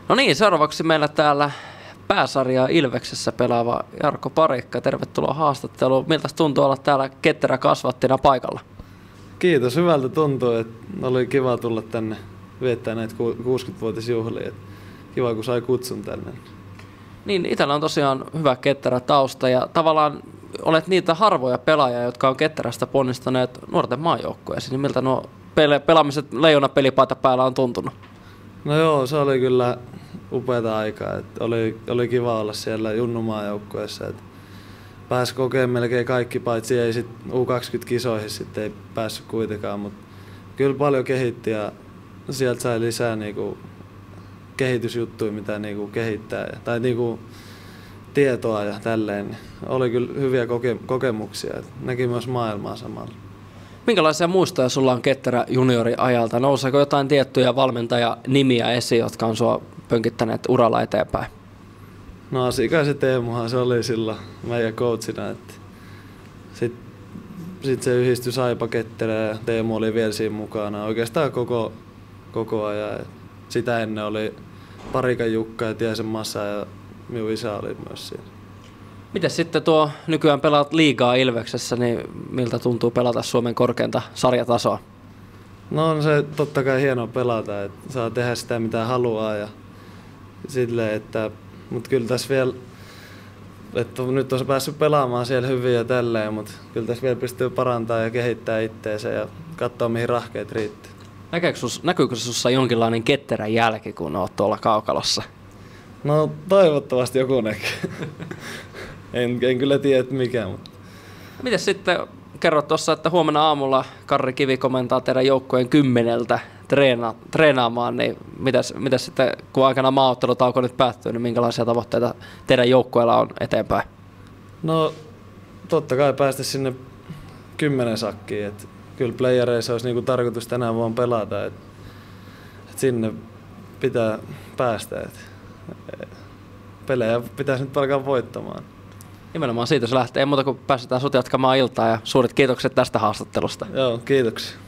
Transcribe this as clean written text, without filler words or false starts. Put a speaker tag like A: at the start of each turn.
A: No niin, seuraavaksi meillä täällä pääsarjaa Ilveksessä pelaava Jarkko Parikka. Tervetuloa haastatteluun. Miltä tuntuu olla täällä ketterä kasvattina paikalla?
B: Kiitos, hyvältä tuntuu. Että oli kiva tulla tänne viettää näitä 60-vuotisjuhlia. Kiva, kun sai kutsun tänne.
A: Niin, itsellä on tosiaan hyvä ketterä tausta ja tavallaan olet niitä harvoja pelaajia, jotka on ketterästä ponnistaneet nuorten maajoukkueeseen. Niin miltä nuo pelaamiset Leijona pelipaita päällä on tuntunut?
B: No joo, se oli kyllä upeata aikaa. Että oli kiva olla siellä junnumaajoukkueessa. Pääsi kokemaan melkein kaikki, paitsi ei sit U20-kisoihin sitten ei päässyt kuitenkaan. Mutta kyllä paljon kehitti ja sieltä sai lisää niinku kehitysjuttuja, mitä niinku kehittää. Tai niinku tietoa ja tälleen. Oli kyllä hyviä kokemuksia. Näki myös maailmaa samalla.
A: Minkälaisia muistoja sulla on ketterä junioriajalta? Nouseeko jotain tiettyjä valmentajanimiä esiin, jotka on sua pönkittäneet uralla eteenpäin?
B: No Asikaisen Teemuhan se oli silloin meidän coachina. Sitten se yhdistyi Saipa Ketterä ja Teemu oli vielä siinä mukana. Oikeastaan koko ajan. Sitä ennen oli Parikan Jukka ja Tiaisen Massa ja minun isä oli myös siinä.
A: Miten sitten tuo nykyään pelaat liigaa Ilveksessä, niin miltä tuntuu pelata Suomen korkeinta sarjatasoa?
B: No on se totta kai hienoa pelata, että saa tehdä sitä mitä haluaa ja silleen, mutta kyllä tässä vielä, että nyt on päässyt pelaamaan siellä hyvin ja tälleen, mutta kyllä tässä vielä pystyy parantamaan ja kehittämään itteensä ja katsoa mihin rahkeet riittää.
A: Näkyykö sinussa jonkinlainen ketterän jälki, kun olet tuolla kaukalossa?
B: No toivottavasti joku näkee. En kyllä tiedä, että mikä. Mutta.
A: Miten sitten kerrot tuossa, että huomenna aamulla Karri Kivi komentaa teidän joukkueen 10:00 treenaamaan, niin mitäs sitten, kun aikana maaottelutauko nyt päättyy, niin minkälaisia tavoitteita teidän joukkueella on eteenpäin?
B: No totta kai päästä sinne 10 sakkiin. Että kyllä playereissa olisi niinku tarkoitus tänään vaan pelata. Että sinne pitää päästä. Että pelejä pitäisi nyt alkaa voittamaan.
A: Nimenomaan siitä se lähtee. Ei muuta kuin päästetään sut jatkamaan iltaa ja suuret kiitokset tästä haastattelusta.
B: Joo, kiitoksia.